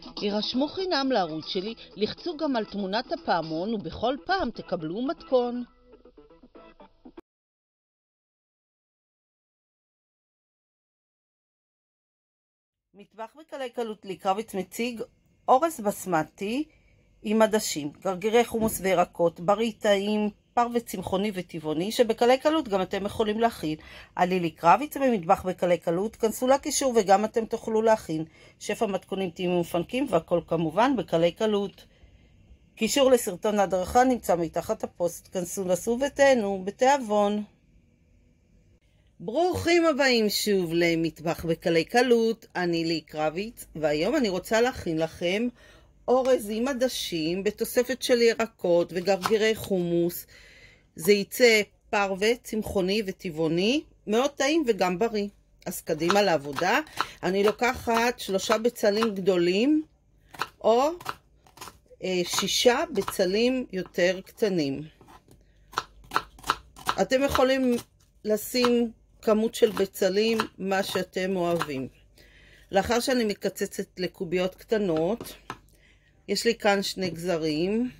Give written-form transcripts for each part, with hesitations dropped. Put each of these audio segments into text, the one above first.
יירשמו חינם לערוץ שלי, לחצו גם על תמונת הפעמון ובכל פעם תקבלו מתכון. מטבח בקלי קלות לקרביץ מציג אורז בסמטי עם עדשים, גרגירי חומוס וירקות, בריא טעים, פרווה צמחוני וטבעוני, שבקלי קלות גם אתם יכולים להכין. עלי לקרביץ במטבח בקלי קלות, כנסו לקישור וגם אתם תוכלו להכין. שפע מתכונים טעימים ומפנקים, והכל כמובן בקלי קלות. קישור לסרטון ההדרכה נמצא מתחת הפוסט, כנסו נסו ותהנו בתיאבון. ברוכים הבאים שוב למטבח בקלי קלות, אני לי קרביץ, והיום אני רוצה להכין לכם אורז עם עדשים בתוספת של ירקות וגרגירי חומוס. זה יצא פרווה צמחוני וטבעוני, מאוד טעים וגם בריא. אז קדימה לעבודה. אני לוקחת 3 בצלים גדולים או 6 בצלים יותר קטנים. אתם יכולים לשים כמות של בצלים מה שאתם אוהבים. לאחר שאני מקצצת לקוביות קטנות, יש לי כאן 2 גזרים,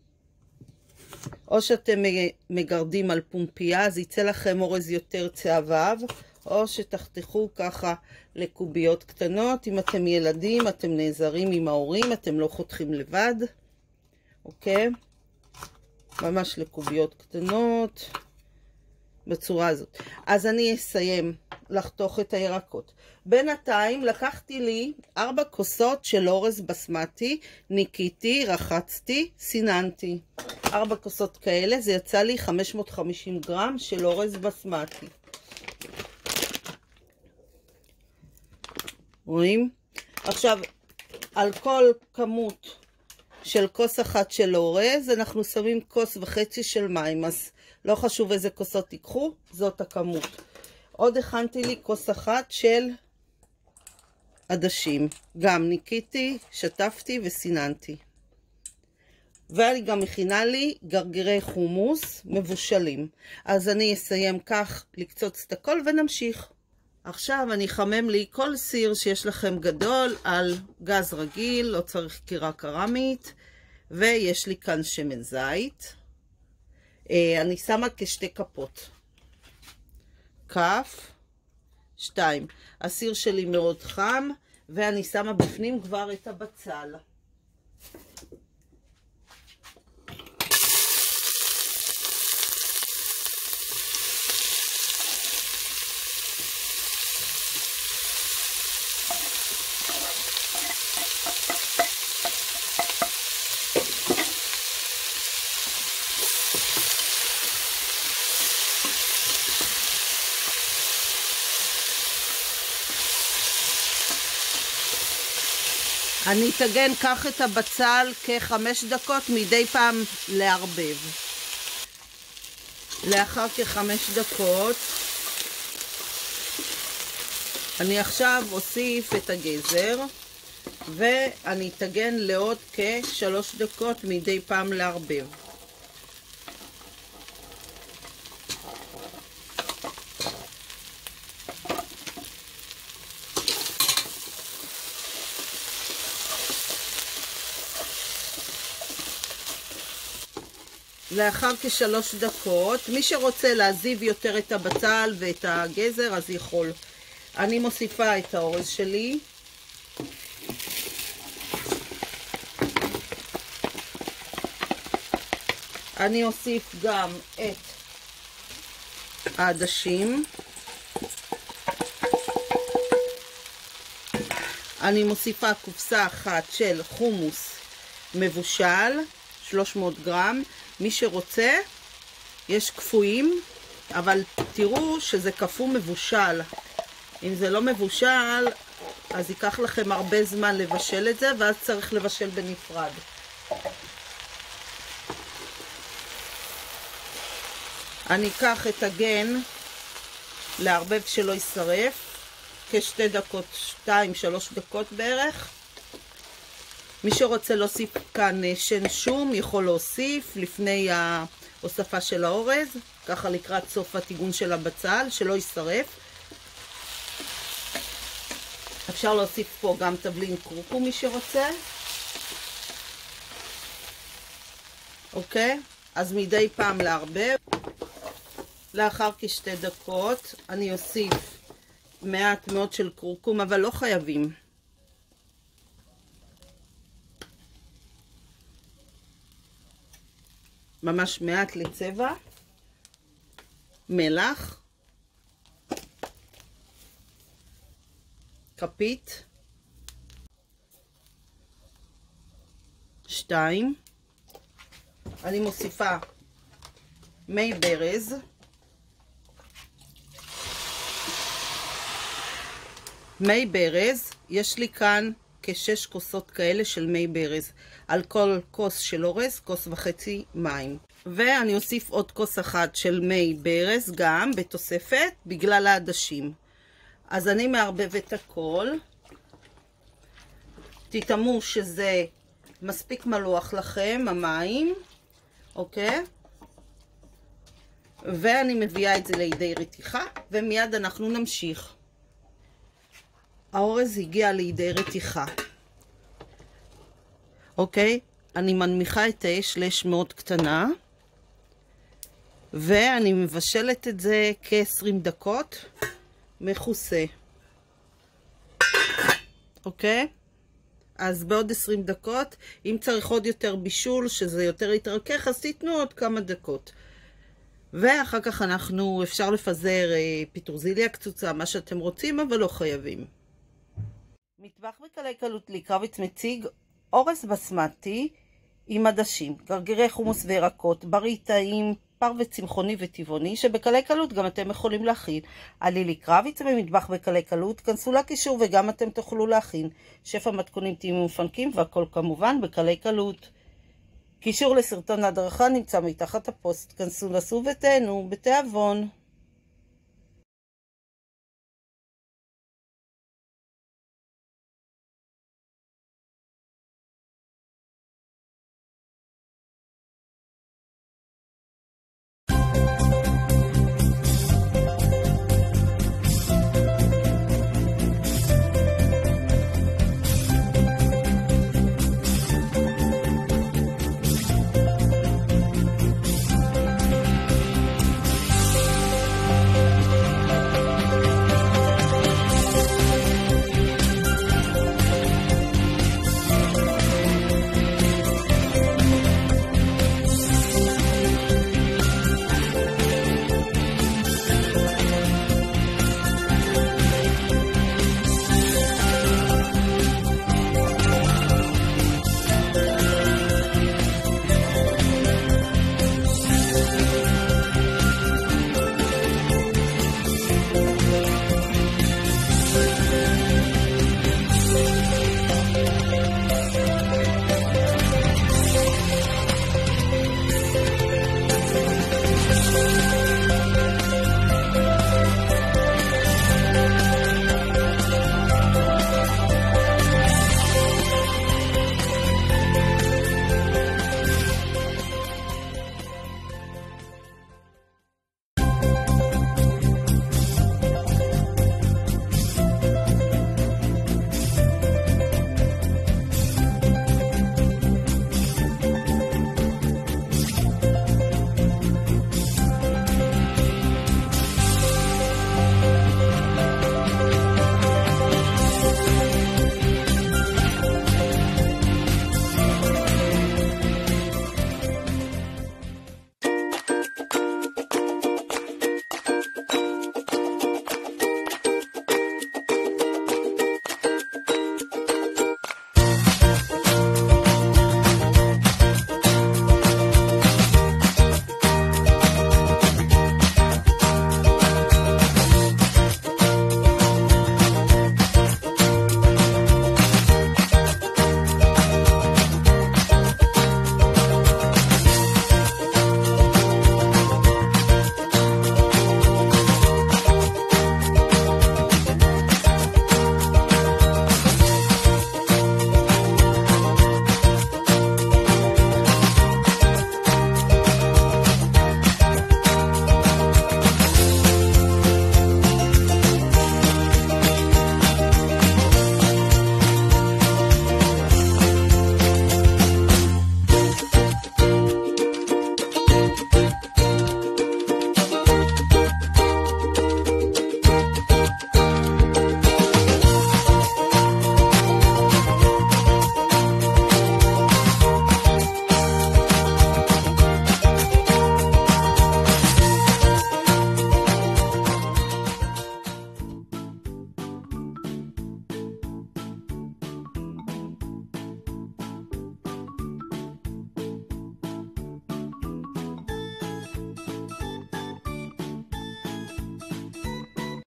או שאתם מגרדים על פומפייה, אז יצא לכם אורז יותר צהבהב, או שתחתכו ככה לקוביות קטנות. אם אתם ילדים, אתם נעזרים עם ההורים, אתם לא חותכים לבד, אוקיי? ממש לקוביות קטנות, בצורה הזאת. אז אני אסיים לחתוך את הירקות. בינתיים לקחתי לי 4 כוסות של אורז בסמטי, ניקיתי, רחצתי, סיננתי. 4 כוסות כאלה, זה יצא לי 550 גרם של אורז בסמטי. רואים? עכשיו, על כל כמות של כוס אחת של אורז, אנחנו שמים 1.5 כוס של מים, אז לא חשוב איזה כוסות תיקחו, זאת הכמות. עוד הכנתי לי 1 כוס של עדשים, גם ניקיתי, שטפתי וסיננתי. ואני גם מכינה לי גרגירי חומוס מבושלים. אז אני אסיים כך לקצוץ את הכל ונמשיך. עכשיו אני אחמם לי כל סיר שיש לכם גדול על גז רגיל, לא צריך קירה קרמית, ויש לי כאן שמן זית. אני שמה כ2 כפות. כף 2. הסיר שלי מאוד חם, ואני שמה בפנים כבר את הבצל. אני אתגן כך את הבצל כ5 דקות, מדי פעם לערבב. לאחר כ5 דקות אני עכשיו אוסיף את הגזר, ואני אתגן לעוד כ3 דקות, מדי פעם לערבב. לאחר כ3 דקות, מי שרוצה להזיב יותר את הבצל ואת הגזר אז יכול. אני מוסיפה את האורז שלי. אני אוסיף גם את העדשים. אני מוסיפה קופסה אחת של חומוס מבושל, 300 גרם. מי שרוצה, יש קפואים, אבל תראו שזה קפוא מבושל. אם זה לא מבושל, אז ייקח לכם הרבה זמן לבשל את זה, ואז צריך לבשל בנפרד. אני אקח את הגן לערבב שלא יישרף, כ2 דקות, 2-3 דקות בערך. מי שרוצה להוסיף כאן שן שום יכול להוסיף לפני ההוספה של האורז, ככה לקראת סוף הטיגון של הבצל, שלא יישרף. אפשר להוסיף פה גם תבלין קורקום מי שרוצה. אוקיי? אז מדי פעם לערבב. לאחר כשתי דקות אני אוסיף מעט מאוד של קורקום, אבל לא חייבים. ממש מעט לצבע. מלח. כפית. 2. אני מוסיפה מי ברז. מי ברז, יש לי כאן כ6 כוסות כאלה של מי ברז. על כל כוס של אורז, כוס וחצי מים. ואני אוסיף עוד כוס אחת של מי ברז גם בתוספת בגלל העדשים. אז אני מערבבת הכל. תתאמו שזה מספיק מלוח לכם, המים. אוקיי? ואני מביאה את זה לידי רתיחה, ומיד אנחנו נמשיך. האורז הגיע לידי רתיחה. אוקיי? אני מנמיכה את האש לאש מאוד קטנה, ואני מבשלת את זה כ-20 דקות מכוסה. אוקיי? אז בעוד 20 דקות, אם צריך עוד יותר בישול, שזה יותר יתרכך, אז תיתנו עוד כמה דקות. ואחר כך אפשר לפזר פיטרוזיליה קצוצה, מה שאתם רוצים, אבל לא חייבים. מטבח בקלי קלות לי קרביץ מציג אורז בסמטי עם עדשים, גרגירי חומוס וירקות, בריא טעים, פרווה צמחוני וטבעוני, שבקלי קלות גם אתם יכולים להכין. עלי לי קרביץ במטבח בקלי קלות, כנסו לקישור וגם אתם תוכלו להכין. שפע מתכונים טעימים ומפנקים, והכל כמובן בקלי קלות. קישור לסרטון ההדרכה נמצא מתחת הפוסט, כנסו נסו ותהנו בתיאבון.